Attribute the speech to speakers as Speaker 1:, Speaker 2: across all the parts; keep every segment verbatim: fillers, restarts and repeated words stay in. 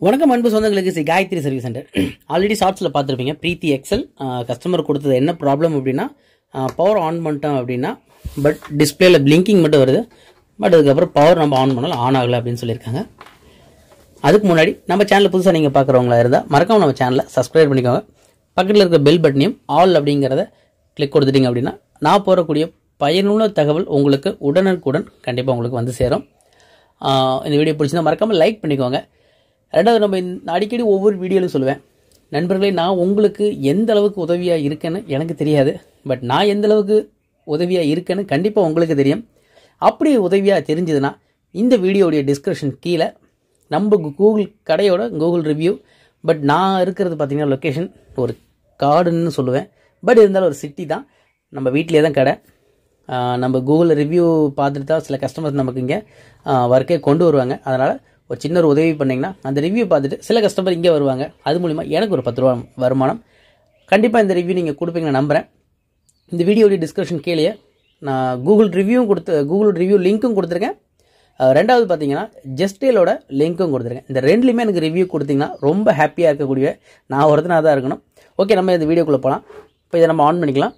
Speaker 1: வணக்கம் அன்பு சொந்தங்களுக்கு Sri Gayathri service centre. Already ஷார்ட்ஸில் பார்த்துருப்பீங்க. பிரீத்தி எக்ஸல் கஸ்டமர் கொடுத்தது என்ன ப்ராப்ளம் அப்படின்னா, பவர் ஆன் பண்ணிட்டோம் அப்படின்னா பட் டிஸ்பிளேல பிளிங்கிங் மட்டும் வருது. பட் அதுக்கப்புறம் பவர் நம்ம ஆன் பண்ணாலும் ஆன் ஆகலை அப்படின்னு சொல்லியிருக்காங்க. அதுக்கு முன்னாடி நம்ம சேனலில் புதுசாக நீங்கள் பார்க்குறவங்களா இருந்தால் மறக்காம நம்ம சேனலை சப்ஸ்கிரைப் பண்ணிக்கோங்க. பக்கத்தில் இருக்கிற பெல் பட்டனையும் ஆல் அப்படிங்கிறத கிளிக் கொடுத்துட்டிங்க அப்படின்னா நான் போடக்கூடிய பயனுள்ள தகவல் உங்களுக்கு உடனுக்குடன் கண்டிப்பாக உங்களுக்கு வந்து சேரும். இந்த வீடியோ பிடிச்சிருந்தா மறக்காமல் லைக் பண்ணிக்கோங்க. ரெண்டாவது, நம்ம அடிக்கடி ஒவ்வொரு வீடியோலையும் சொல்லுவேன், நண்பர்களே, நான் உங்களுக்கு எந்த அளவுக்கு உதவியாக இருக்கேன்னு எனக்கு தெரியாது. பட் நான் எந்த அளவுக்கு உதவியாக இருக்கேன்னு கண்டிப்பாக உங்களுக்கு தெரியும். அப்படி உதவியாக தெரிஞ்சதுன்னா இந்த வீடியோடைய டிஸ்கிரிப்ஷன் கீழே நம்ம கூகுள் கடையோட கூகுள் ரிவ்யூ, பட் நான் இருக்கிறது பார்த்திங்கன்னா லொக்கேஷன் ஒரு காடுன்னு சொல்லுவேன். பட் இருந்தாலும் ஒரு சிட்டி தான், நம்ம வீட்டிலே தான் கடை. நம்ம கூகுளில் ரிவ்யூ பார்த்துட்டு தான் சில கஸ்டமர்ஸ் நமக்கு இங்கே ஒர்க்கே கொண்டு வருவாங்க. அதனால் ஒரு சின்ன ஒரு உதவி பண்ணிங்கன்னா அந்த ரிவ்யூ பார்த்துட்டு சில கஸ்டமர் இங்கே வருவாங்க. அது மூலிமா எனக்கு ஒரு பத்து ரூபா வருமானம். கண்டிப்பாக இந்த ரிவ்யூ நீங்கள் கொடுப்பீங்கன்னு நம்புகிறேன். இந்த வீடியோடைய டிஸ்கிரிப்ஷன் கீழே நான் கூகுள் ரிவ்யூவும் கொடுத்து கூகுள் ரிவ்யூ லிங்க்கும் கொடுத்துருக்கேன். ரெண்டாவது பார்த்தீங்கன்னா ஜஸ்டேலோட லிங்க்கும் கொடுத்துருக்கேன். இந்த ரெண்டுலேயுமே எனக்கு ரிவ்யூ கொடுத்தீங்கன்னா ரொம்ப ஹாப்பியாக இருக்கக்கூடிய நான் ஒருத்தனாக தான் இருக்கணும். ஓகே, நம்ம இந்த வீடியோக்குள்ளே போகலாம். இப்போ இதை நம்ம ஆன் பண்ணிக்கலாம்.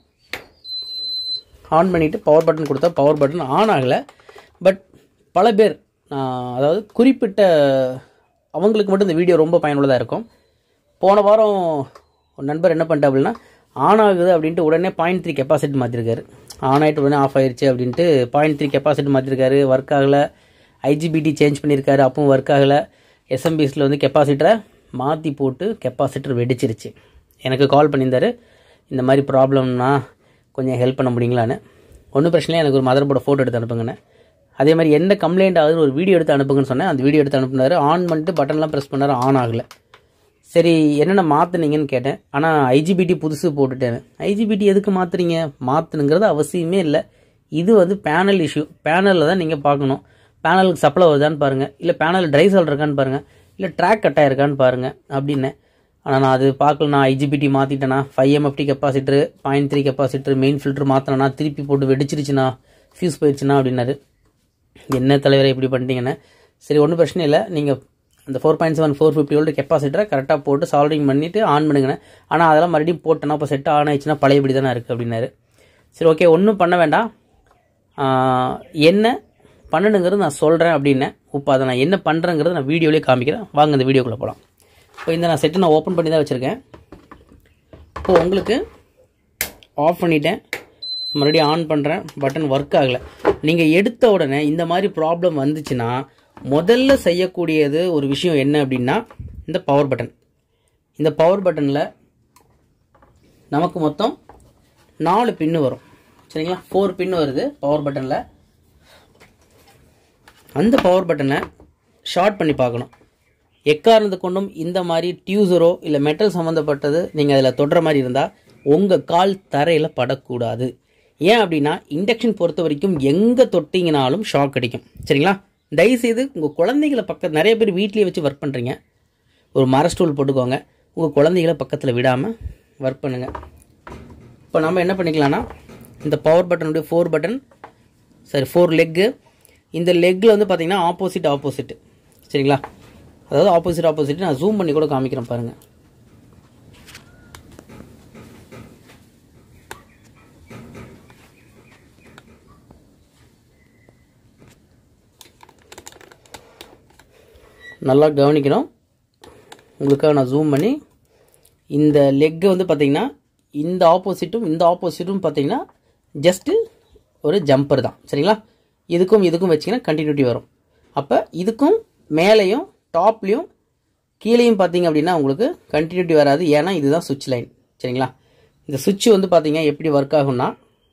Speaker 1: ஆன் பண்ணிவிட்டு பவர் பட்டன் கொடுத்தா பவர் பட்டன் ஆன் ஆகலை. பட் பல பேர், அதாவது குறிப்பிட்ட அவங்களுக்கு மட்டும் இந்த வீடியோ ரொம்ப பயனுள்ளதாக இருக்கும். போன வாரம் ஒரு நண்பர் என்ன பண்ணிட்டா அப்படின்னா, ஆன் ஆகுது அப்படின்ட்டு உடனே பாயிண்ட் த்ரீ கெப்பாசிட்டி மாற்றிருக்காரு. ஆன் ஆகிட்டு உடனே ஆஃப் ஆயிடுச்சு அப்படின்ட்டு பாயிண்ட் த்ரீ கெப்பாசிட்டி மாற்றிருக்காரு. ஒர்க் ஆகலை. ஐஜிபிடி சேஞ்ச் பண்ணியிருக்காரு, அப்பவும் ஒர்க் ஆகலை. எஸ்எம்பிஎஸில் வந்து கெப்பாசிட்டரை மாற்றி போட்டு கெப்பாசிட்டர் வெடிச்சிருச்சு. எனக்கு கால் பண்ணியிருந்தார், இந்த மாதிரி ப்ராப்ளம்னா கொஞ்சம் ஹெல்ப் பண்ண முடியுங்களான்னு. ஒன்றும் பிரச்சனை, எனக்கு ஒரு மதர் போர்டை ஃபோட்டோ எடுத்து அனுப்புங்கன்னு. அதே மாதிரி என்ன கம்ப்ளைண்ட் ஆகுதுன்னு ஒரு வீடியோ எடுத்து அனுப்புங்கன்னு சொன்னேன். அந்த வீடியோ எடுத்து அனுப்புனார். ஆன் பண்ணிட்டு பட்டன்லாம் ப்ரெஸ் பண்ணார், ஆன் ஆகலை. சரி, என்னென்ன மாற்றினீங்கன்னு கேட்டேன். ஆனால் ஐஜிபிடி புதுசு போட்டுட்டேன். ஐஜிபிடி எதுக்கு மாற்றுறீங்க? மாற்றணுங்கிறது அவசியமே இல்லை. இது வந்து பேனல் இஷ்யூ. பேனலில் தான் நீங்கள் பார்க்கணும். பேனலுக்கு சப்ளை வருதான்னு பாருங்கள், இல்லை பேனல் ட்ரை சால் இருக்கான்னு பாருங்கள், இல்லை ட்ராக் கட்டாக இருக்கான்னு பாருங்கள் அப்படின்னு. ஆனால் நான் அது பார்க்கல. நான் ஐஜிபிடி மாற்றிட்டேன்னா five MFD capacitor, point three capacitor, main filter மாற்றினா திருப்பி போட்டு வெடிச்சிருச்சுண்ணா, ஃபியூஸ் போயிடுச்சுன்னா அப்படின்னாரு. என்ன தலைவரை இப்படி பண்ணிட்டீங்கன்னு. சரி, ஒன்றும் பிரச்சனை இல்லை, நீங்கள் அந்த four point seven four fifty volt கெப்பாசிட்டரை கரெக்டாக போட்டு சால்டிங் பண்ணிவிட்டு ஆன் பண்ணுங்கண்ணே. ஆனால் அதெல்லாம் மறுபடியும் போட்டேன்னா இப்போ செட் ஆன் ஆயிடுச்சுன்னா பழையபடி தானே இருக்குது அப்படின்னாரு. சரி, ஓகே, ஒன்றும் பண்ண வேண்டாம், என்ன பண்ணணுங்கிறது நான் சொல்கிறேன் அப்படின்னேன். இப்போ அதை நான் என்ன பண்ணுறேங்கிறத நான் வீடியோலேயே காமிக்கிறேன். வாங்க இந்த வீடியோக்குள்ளே போகலாம். இப்போ இந்த நான் செட்டு நான் ஓப்பன் பண்ணி தான் வச்சுருக்கேன். இப்போது உங்களுக்கு ஆஃப் பண்ணிட்டேன், மறுபடியும் ஆன் பண்ணுறேன், பட்டன் ஒர்க் ஆகலை. நீங்கள் எடுத்த உடனே இந்த மாதிரி ப்ராப்ளம் வந்துச்சுன்னா முதல்ல செய்யக்கூடியது ஒரு விஷயம் என்ன அப்படின்னா, இந்த பவர் பட்டன். இந்த பவர் பட்டனில் நமக்கு மொத்தம் நாலு பின்னு வரும், சரிங்களா? ஃபோர் பின்னு வருது பவர் பட்டனில். அந்த பவர் பட்டனை ஷார்ட் பண்ணி பார்க்கணும். எக்காரணத்து கொண்டும் இந்த மாதிரி டியூசரோ இல்லை மெட்டல் சம்மந்தப்பட்டது நீங்கள் அதில் தொடுற மாதிரி இருந்தால் உங்கள் கால் தரையில் படக்கூடாது. ஏன் அப்படின்னா, இண்டக்ஷன் பொறுத்த வரைக்கும் எங்கே தொட்டிங்கனாலும் ஷாக் அடிக்கும், சரிங்களா? தயவுசெய்து உங்கள் குழந்தைகளை பக்கத்து, நிறைய பேர் வீட்லேயே வச்சு ஒர்க் பண்ணுறீங்க, ஒரு மர ஸ்டூல் போட்டுக்கோங்க, உங்கள் குழந்தைகளை பக்கத்தில் விடாமல் ஒர்க் பண்ணுங்கள். இப்போ நம்ம என்ன பண்ணிக்கலாம்னா, இந்த பவர் பட்டனுடைய ஃபோர் பட்டன், சரி ஃபோர் லெக்கு, இந்த லெக்கில் வந்து பார்த்திங்கன்னா ஆப்போசிட் ஆப்போசிட், சரிங்களா? அதாவது ஆப்போசிட் ஆப்போசிட் நான் ஜூம் பண்ணி கூட காமிக்கிறேன் பாருங்கள். நல்லா கவனிக்கணும். உங்களுக்காக நான் ஜூம் பண்ணி இந்த லெக்கை வந்து பார்த்திங்கன்னா இந்த ஆப்போசிட்டும் இந்த ஆப்போசிட்டும் பார்த்திங்கன்னா ஜஸ்ட்டு ஒரு ஜம்பர் தான், சரிங்களா? இதுக்கும் இதுக்கும் வச்சிங்கன்னா கண்டினியூட்டி வரும். அப்போ இதுக்கும் மேலேயும் டாப்லேயும் கீழேயும் பார்த்திங்க அப்படின்னா உங்களுக்கு கண்டினியூட்டி வராது. ஏன்னா இதுதான் சுவிட்ச் லைன், சரிங்களா? இந்த சுவிட்ச் வந்து பார்த்திங்க எப்படி ஒர்க் ஆகும்னா,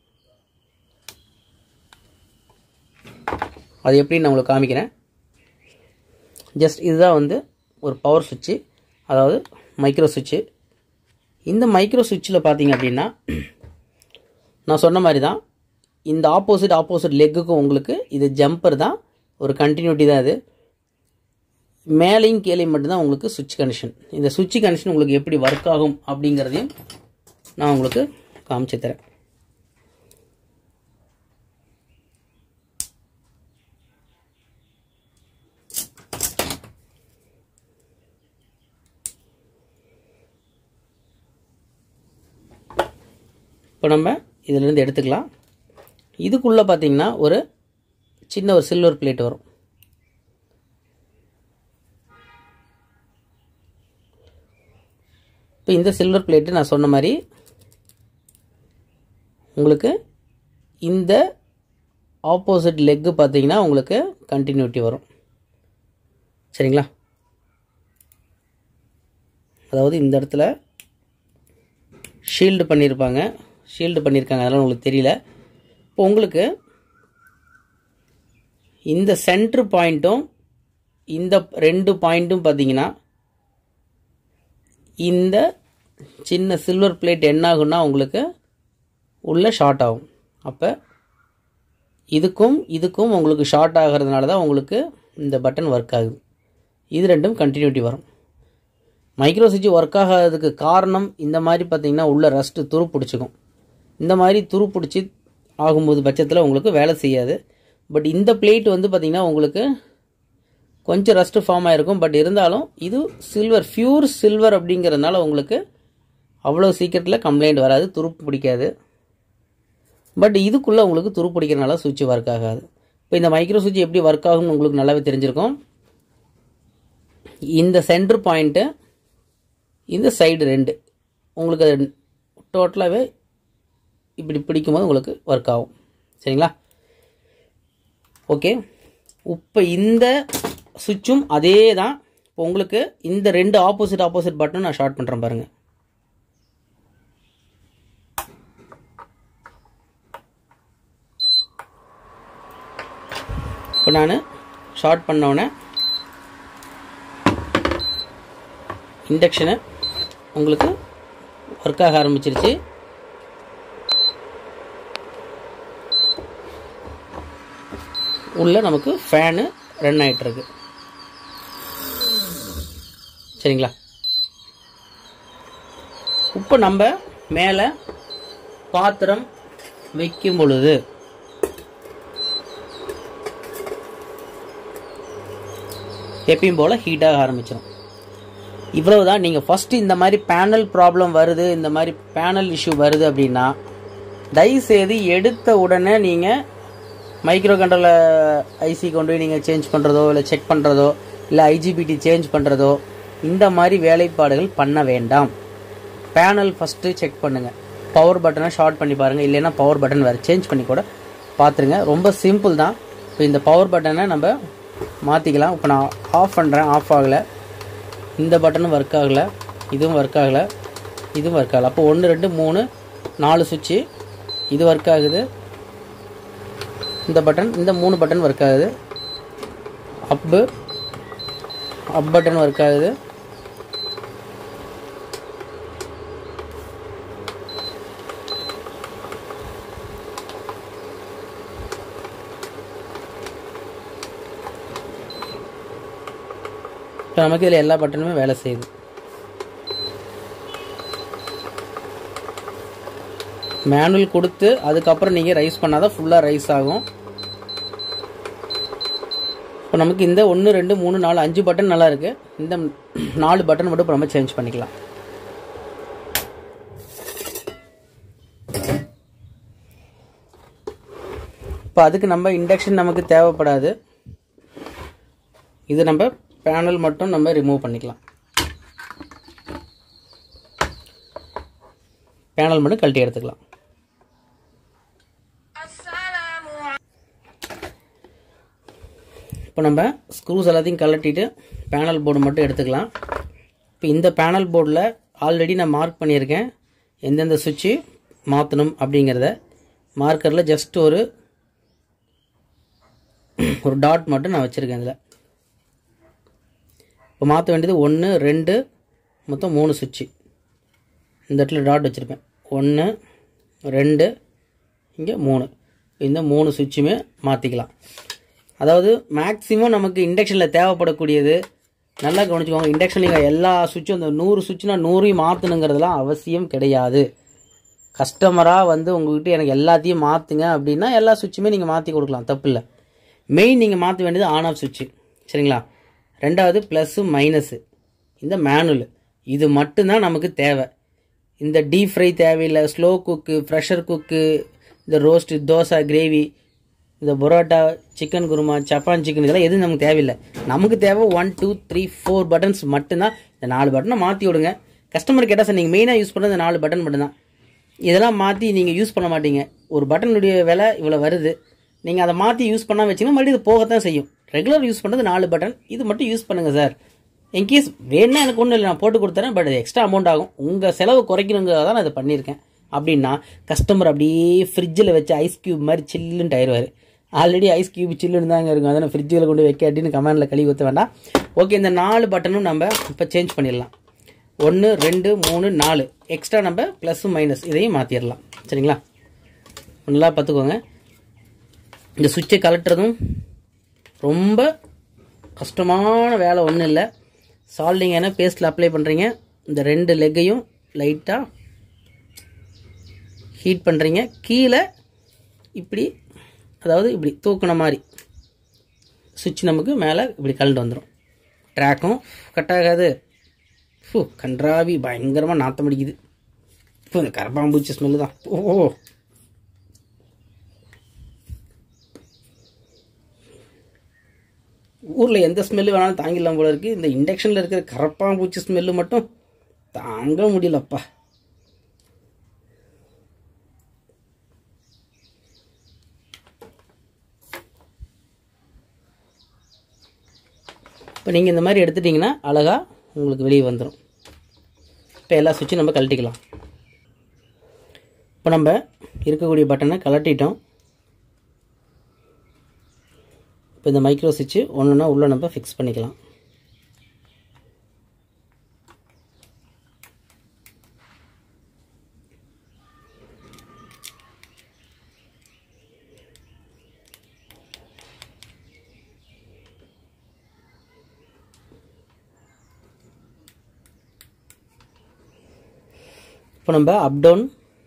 Speaker 1: அது எப்படின்னு நான் உங்களுக்கு காமிக்கிறேன். ஜஸ்ட் இதுதான் வந்து ஒரு பவர் சுவிட்சு, அதாவது மைக்ரோ சுவிட்சு. இந்த மைக்ரோ சுவிட்சில் பார்த்தீங்க அப்படின்னா நான் சொன்ன மாதிரி தான் இந்த ஆப்போசிட் ஆப்போசிட் லெக்குக்கும் உங்களுக்கு இது ஜம்பர் தான், ஒரு கண்டினியூட்டி தான். இது மேலேயும் கீழேயும் மட்டும்தான் உங்களுக்கு சுவிட்ச் கனெக்ஷன். இந்த சுவிட்ச் கனெக்ஷன் உங்களுக்கு எப்படி ஒர்க் ஆகும் அப்படிங்கிறதையும் நான் உங்களுக்கு காமிச்சு தரேன். இப்போ நம்ம இதிலிருந்து எடுத்துக்கலாம். இதுக்குள்ளே பார்த்தீங்கன்னா ஒரு சின்ன ஒரு சில்வர் பிளேட் வரும். இப்போ இந்த சில்வர் பிளேட்டு நான் சொன்ன மாதிரி உங்களுக்கு இந்த ஆப்போசிட் லெக்கு பார்த்தீங்கன்னா உங்களுக்கு கண்டினியூட்டி வரும். சரிங்களா? அதாவது இந்த இடத்துல ஷீல்டு பண்ணியிருப்பாங்க, ஷீல்டு பண்ணியிருக்காங்க, அதெல்லாம் உங்களுக்கு தெரியல. இப்போ உங்களுக்கு இந்த சென்ட்ரு பாயிண்ட்டும் இந்த ரெண்டு பாயிண்ட்டும் பார்த்தீங்கன்னா இந்த சின்ன சில்வர் பிளேட் என்ன ஆகும்னா உங்களுக்கு உள்ள ஷார்ட் ஆகும். அப்போ இதுக்கும் இதுக்கும் உங்களுக்கு ஷார்ட் ஆகிறதுனால தான் உங்களுக்கு இந்த பட்டன் ஒர்க் ஆகுது. இது ரெண்டும் கண்டினியூட்டி வரும். மைக்ரோ சுவிட்ச் ஒர்க் ஆகாததுக்கு காரணம் இந்த மாதிரி பார்த்தீங்கன்னா உள்ள ரஸ்ட்டு துரு பிடிச்சிக்கும். இந்த மாதிரி துரு பிடிச்சி ஆகும்போது பட்சத்தில் உங்களுக்கு வேலை செய்யாது. பட் இந்த பிளேட் வந்து பார்த்திங்கன்னா உங்களுக்கு கொஞ்சம் ரஸ்ட்டு ஃபார்ம் ஆகிருக்கும். பட் இருந்தாலும் இது சில்வர், பியூர் சில்வர் அப்படிங்கிறதுனால உங்களுக்கு அவ்வளோ சீக்கிரத்தில் கம்ப்ளைண்ட் வராது, துருப்பு பிடிக்காது. பட் இதுக்குள்ளே உங்களுக்கு துரு பிடிக்கிறனால சுவிட்ச் ஒர்க் ஆகாது. இப்போ இந்த மைக்ரோ சுவிட்ச் எப்படி ஒர்க் ஆகும்னு உங்களுக்கு நல்லாவே தெரிஞ்சிருக்கும். இந்த சென்டர் பாயிண்ட்டு இந்த சைடு ரெண்டு உங்களுக்கு அது டோட்டலாகவே இப்படி பிடிக்கும்போது உங்களுக்கு ஒர்க் ஆகும். சரிங்களா? ஓகே. இப்போ இந்த சுவிட்சும் அதே தான். இப்போ உங்களுக்கு இந்த ரெண்டு ஆப்போசிட் ஆப்போசிட் பட்டன் நான் ஷார்ட் பண்ணுறேன் பாருங்கள். இப்போ நான் ஷார்ட் பண்ணோன்னே இண்டக்ஷனை உங்களுக்கு ஒர்க் ஆக ஆரம்பிச்சிருச்சு. உள்ள நமக்கு ஃபேனு ரன் ஆகிட்டு இருக்கு. சரிங்களா? இப்போ நம்ம மேலே பாத்திரம் வைக்கும் பொழுது எப்பயும் போல் ஹீட்டாக ஆரம்பிச்சிடும். இவ்வளவு தான். நீங்கள் ஃபஸ்ட்டு இந்த மாதிரி பேனல் ப்ராப்ளம் வருது, இந்த மாதிரி பேனல் இஷ்யூ வருது அப்படின்னா தயவுசெய்து எடுத்த உடனே நீங்கள் மைக்ரோ கண்ட்ரோலர் ஐசி கொண்டு போய் நீங்கள் சேஞ்ச் பண்ணுறதோ இல்லை செக் பண்ணுறதோ இல்லை ஐஜிபிடி சேஞ்ச் பண்ணுறதோ இந்த மாதிரி வேலைப்பாடுகள் பண்ண வேண்டாம். பேனல் ஃபஸ்ட்டு செக் பண்ணுங்கள். பவர் பட்டனை ஷார்ட் பண்ணி பாருங்கள். இல்லைன்னா பவர் பட்டன் வேறு சேஞ்ச் பண்ணி கூட பார்த்துருங்க. ரொம்ப சிம்பிள் தான். இப்போ இந்த பவர் பட்டனை நம்ம மாற்றிக்கலாம். இப்போ நான் ஆஃப் பண்ணுறேன், ஆஃப் ஆகலை. இந்த பட்டனும் ஒர்க் ஆகலை, இதுவும் ஒர்க் ஆகலை, இதுவும் ஒர்க் ஆகலை. அப்போ ஒன்று ரெண்டு மூணு நாலு சுவிட்சு இது ஒர்க் ஆகுது. இந்த பட்டன், இந்த மூணு பட்டன் ஒர்க் ஆகுது. அப்பு அப் பட்டன் ஒர்க் ஆகுது. இப்போ நமக்கு இதில் எல்லா பட்டனுமே வேலை செய்யுது. மேனுவல் கொடுத்து அதுக்கப்புறம் நீங்கள் ரைஸ் பண்ணாதான் ஃபுல்லாக ரைஸ் ஆகும். இப்போ நமக்கு இந்த ஒன்று ரெண்டு மூணு நாலு அஞ்சு பட்டன் நல்லா இருக்குது. இந்த நாலு பட்டன் மட்டும் இப்போ நம்ம சேஞ்ச் பண்ணிக்கலாம். இப்போ அதுக்கு நம்ம இண்டக்ஷன் நமக்கு தேவைப்படாது. இது நம்ம பேனல் மட்டும் நம்ம ரிமூவ் பண்ணிக்கலாம். பேனல் மட்டும் கழட்டி எடுத்துக்கலாம். இப்போ நம்ம ஸ்க்ரூஸ் எல்லாத்தையும் கழட்டிட்டு பேனல் போர்டு மட்டும் எடுத்துக்கலாம். இப்போ இந்த பேனல் போர்டில் ஆல்ரெடி நான் மார்க் பண்ணியிருக்கேன் எந்தெந்த சுவிட்சு மாற்றணும் அப்படிங்கிறத. மார்க்கரில் ஜஸ்ட் ஒரு ஒரு டாட் மட்டும் நான் வச்சுருக்கேன். இதில் இப்போ மாற்ற வேண்டியது ஒன்று ரெண்டு மொத்தம் மூணு சுவிட்சு. இந்த இடத்துல டாட் வச்சுருப்பேன். ஒன்று ரெண்டு இங்கே மூணு. இந்த மூணு சுவிட்சுமே மாற்றிக்கலாம். அதாவது மேக்ஸிமம் நமக்கு இண்டக்ஷனில் தேவைப்படக்கூடியது நல்லா கவனிச்சுக்கோங்க. இண்டக்ஷன் நீங்கள் எல்லா சுவிட்சும் அந்த நூறு சுவிட்சுனா நூறையும் மாற்றணுங்கிறதுலாம் அவசியம் கிடையாது. கஸ்டமராக வந்து உங்கள்கிட்ட எனக்கு எல்லாத்தையும் மாற்றுங்க அப்படின்னா எல்லா சுவிட்சுமே நீங்கள் மாற்றி கொடுக்கலாம், தப்பு இல்லை. மெயின் நீங்கள் மாற்ற வேண்டியது ஆன் ஆஃப் சுவிட்சு. சரிங்களா? ரெண்டாவது ப்ளஸ்ஸு மைனஸு, இந்த மேனுவல், இது மட்டும்தான் நமக்கு தேவை. இந்த டீப் ஃப்ரை தேவையில்லை, ஸ்லோ குக்கு, ப்ரெஷர் குக்கு, இந்த ரோஸ்ட்டு, தோசை, கிரேவி, இந்த பரோட்டா, சிக்கன் குருமா, சப்பான் சிக்கன், இதெல்லாம் எதுவும் நமக்கு தேவையில்லை. நமக்கு தேவை one two three four buttons மட்டும்தான். இந்த நாலு பட்டனை மாற்றி விடுங்க. கஸ்டமர் கேட்டால் சார் நீங்கள் மெயினாக யூஸ் பண்ணுறது நாலு பட்டன் மட்டும்தான், இதெல்லாம் மாற்றி நீங்கள் யூஸ் பண்ண மாட்டீங்க. ஒரு பட்டனுடைய விலை இவ்வளோ வருது, நீங்கள் அதை மாற்றி யூஸ் பண்ணால் வச்சிங்கன்னா மறுபடியும் இது போகத்தான் செய்யும். ரெகுலர் யூஸ் பண்ணுறது நாலு பட்டன், இது மட்டும் யூஸ் பண்ணுங்கள் சார். இன்கேஸ் வேணுன்னா எனக்கு ஒன்றும் இல்லை, நான் போட்டு கொடுத்துறேன், பட் எக்ஸ்ட்ரா அமௌண்ட் ஆகும், உங்கள் செலவு குறைக்கணுங்கிறத தான் நான் இதை பண்ணியிருக்கேன் அப்படின்னா கஸ்டமர் அப்படியே ஃப்ரிட்ஜில் வச்சு ஐஸ் க்யூப் மாதிரி சில்லுன்ட்டு ஆயிடுவார். ஆல்ரெடி ஐஸ் க்யூப் சில்லுன்னு தாங்க இருக்கும், அதனால் ஃப்ரிட்ஜில் கொண்டு வைக்காட்டின்னு கமெண்டில் கழுவி ஊற்ற வேண்டாம். ஓகே, இந்த நாலு பட்டனும் நம்ம இப்போ சேஞ்ச் பண்ணிடலாம். ஒன்று, ரெண்டு, மூணு, நாலு எக்ஸ்ட்ரா நம்ம ப்ளஸ் மைனஸ் இதையும் மாற்றிடலாம். சரிங்களா? நல்லா பார்த்துக்கோங்க. இந்த சுவிட்சை கலட்டுறதும் ரொம்ப கஷ்டமான வேலை ஒன்றும் இல்லை. சால்டிங் என்ன பேஸ்ட்டில் அப்ளை பண்ணுறீங்க, இந்த ரெண்டு லெக்கையும் லைட்டாக ஹீட் பண்ணுறீங்க. கீழே இப்படி, அதாவது இப்படி தூக்குன மாதிரி சுவிட்ச் நமக்கு மேலே இப்படி கலண்டு வந்துடும். ட்ராக்கும் கட் ஆகாது. ஃபூ, கன்றாவி பயங்கரமாக நாற்றம் அடிக்குது. இப்போ இந்த கரப்பாம்பூச்சி ஸ்மெல்லு தான். ஓ, ஊரில் எந்த ஸ்மெல்லு வேணாலும் தாங்கிடலாம் போல இருக்குது. இந்த இண்டக்ஷனில் இருக்கிற கரப்பாம்பூச்சி ஸ்மெல்லு மட்டும் தாங்க முடியலப்பா. இப்போ நீங்கள் இந்த மாதிரி எடுத்துட்டிங்கன்னா அழகாக உங்களுக்கு வெளியே வந்துடும். இப்போ எல்லா சுவிட்சும் நம்ம கழட்டிக்கலாம். இப்போ நம்ம இருக்கக்கூடிய பட்டனை கழட்டிட்டோம். இப்போ இந்த மைக்ரோ சுவிட்சு ஒன்றுனா உள்ளே நம்ம ஃபிக்ஸ் பண்ணிக்கலாம். இப்போ நம்ம அப் டவுன்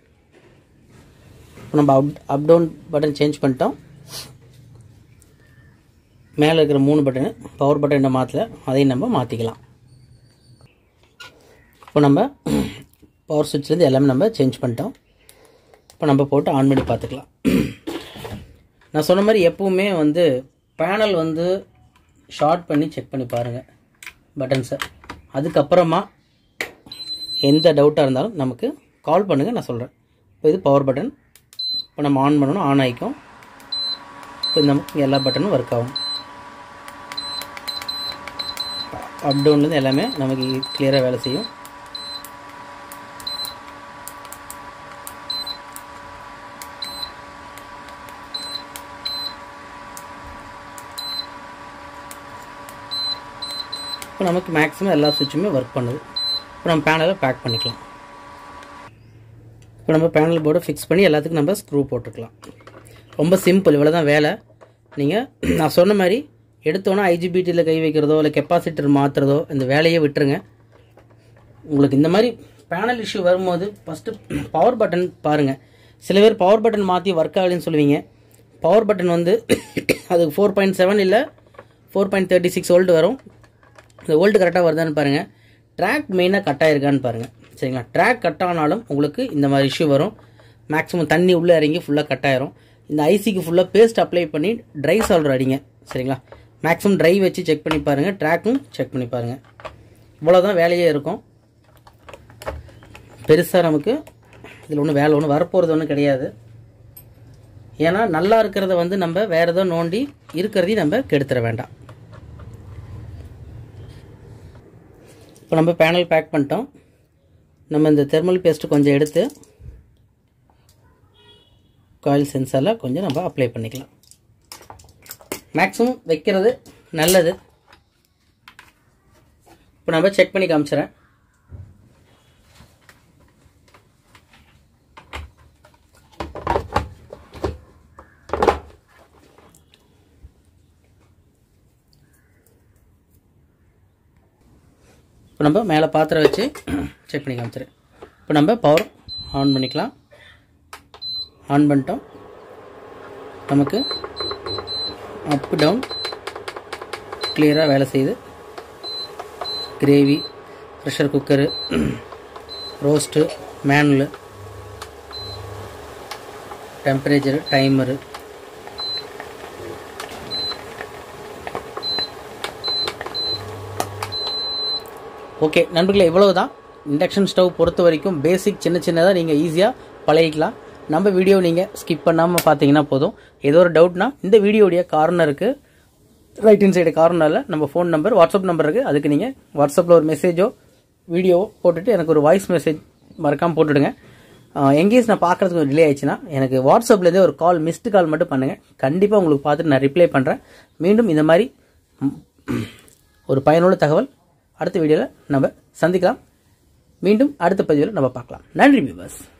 Speaker 1: இப்போ நம்ம up up down button change பண்ணிட்டோம். மேலே இருக்கிற மூணு பட்டனு பவர் பட்டன் மாற்றல, அதையும் நம்ம மாற்றிக்கலாம். இப்போ நம்ம பவர் சுவிட்ச்லேருந்து எல்லாமே நம்ம சேஞ்ச் பண்ணிட்டோம். இப்போ நம்ம போட்டு ஆன் பண்ணி பார்த்துக்கலாம். நான் சொன்ன மாதிரி எப்பவுமே வந்து பேனல் வந்து ஷார்ட் பண்ணி செக் பண்ணி பாருங்கள் பட்டன்ஸை. அதுக்கப்புறமா எந்த டவுட்டாக இருந்தாலும் நமக்கு கால் பண்ணுங்கள், நான் சொல்கிறேன். இப்போ இது பவர் பட்டன். இப்போ நம்ம ஆன் பண்ணணும், ஆன் ஆகிக்கும். இப்போ நமக்கு எல்லா பட்டனும் ஒர்க் ஆகும். அப் டவுன்லேருந்து எல்லாமே நமக்கு கிளியராக வேலை செய்யும். இப்போ நமக்கு மேக்ஸிமம் எல்லா சுவிட்சுமே ஒர்க் பண்ணுது. இப்போ நம்ம பேனலை பேக் பண்ணிக்கலாம். இப்போ நம்ம பேனல் போர்டை ஃபிக்ஸ் பண்ணி எல்லாத்துக்கும் நம்ம ஸ்க்ரூ போட்டுக்கலாம். ரொம்ப சிம்பிள், இவ்வளோ தான் வேலை. நீங்கள் நான் சொன்ன மாதிரி எடுத்தோன்னா ஐஜிபிடியில் கை வைக்கிறதோ இல்லை கெப்பாசிட்டர் மாற்றுறதோ இந்த வேலையை விட்டுருங்க. உங்களுக்கு இந்த மாதிரி பேனல் இஷ்யூ வரும்போது ஃபஸ்ட்டு பவர் பட்டன் பாருங்கள். சில பேர் பவர் பட்டன் மாற்றி ஒர்க் ஆகலைன்னு சொல்லுவீங்க. பவர் பட்டன் வந்து அதுக்கு ஃபோர் பாயிண்ட் செவன் இல்லை four point thirty six volt வரும். இந்த வோல்ட் கரெக்டாக வருதான்னு பாருங்கள். ட்ராக் மெயினாக கட் ஆகிருக்கான்னு பாருங்கள். சரிங்களா? ட்ராக் கட் ஆனாலும் உங்களுக்கு இந்த மாதிரி இஷ்யூ வரும். மேக்ஸிமம் தண்ணி உள்ளே இறங்கி ஃபுல்லாக கட் ஆயிரும். இந்த ஐசிக்கு ஃபுல்லாக பேஸ்ட் அப்ளை பண்ணி ட்ரை சால்வர் அடிங்க. சரிங்களா? மேக்ஸிமம் ட்ரை வச்சு செக் பண்ணி பாருங்கள். ட்ராக்கும் செக் பண்ணி பாருங்கள். இவ்வளோதான் வேலையே இருக்கும். பெருசாக நமக்கு இதில் ஒன்றும் வேலை ஒன்றும் வரப்போகிறது ஒன்றும் கிடையாது. ஏன்னா நல்லா இருக்கிறத வந்து நம்ம வேறு ஏதோ நோண்டி இருக்கிறதையும் நம்ம கெடுத்துட வேண்டாம். இப்போ நம்ம பேனல் பேக் பண்ணிட்டோம். நம்ம இந்த தெர்மல் பேஸ்ட்டு கொஞ்சம் எடுத்து காயில் சென்சாரில் கொஞ்சம் நம்ம அப்ளை பண்ணிக்கலாம். மேக்ஸிமம் வைக்கிறது நல்லது. இப்போ நம்ம செக் பண்ணி காமிச்சிடறேன். இப்போ நம்ம மேலே பாத்திரம் வச்சு செக் பண்ணி காமிச்சிடுறேன். இப்போ நம்ம பவர் ஆன் பண்ணிக்கலாம். ஆன் பண்ணிட்டோம். நமக்கு அப் டவுன் கிளியராக வேலை செய்யுது. Gravy, pressure cooker, roast, manual, temperature, timer, okay நண்பர்களே, இவ்வளவு தான் இண்டக்ஷன் ஸ்டவ் பொறுத்த வரைக்கும். பேசிக் சின்ன சின்னதாக நீங்கள் ஈஸியாக பழகிக்கலாம். நம்ம வீடியோ நீங்கள் ஸ்கிப் பண்ணாமல் பார்த்தீங்கன்னா போதும். ஏதோ ஒரு டவுட்னா இந்த வீடியோடைய கார்னருக்கு ரைட் ஹேண்ட் சைடு கார்னரில் நம்ம ஃபோன் நம்பர், வாட்ஸ்அப் நம்பர் இருக்குது. அதுக்கு நீங்கள் வாட்ஸ்அப்பில் ஒரு மெசேஜோ வீடியோவோ போட்டுட்டு எனக்கு ஒரு வாய்ஸ் மெசேஜ் மறக்காமல் போட்டுடுங்க. எங்கேஸ் நான் பார்க்குறதுக்கு ஒரு டிலே ஆயிடுச்சுன்னா எனக்கு வாட்ஸ்அப்லேருந்தே ஒரு கால், மிஸ்டு கால் மட்டும் பண்ணுங்கள். கண்டிப்பாக உங்களுக்கு பார்த்துட்டு நான் ரிப்ளை பண்ணுறேன். மீண்டும் இந்த மாதிரி ஒரு பயனுள்ள தகவல் அடுத்த வீடியோவில் நம்ம சந்திக்கலாம். மீண்டும் அடுத்த பதிவில் நம்ம பார்க்கலாம். நன்றி வியூவர்ஸ்.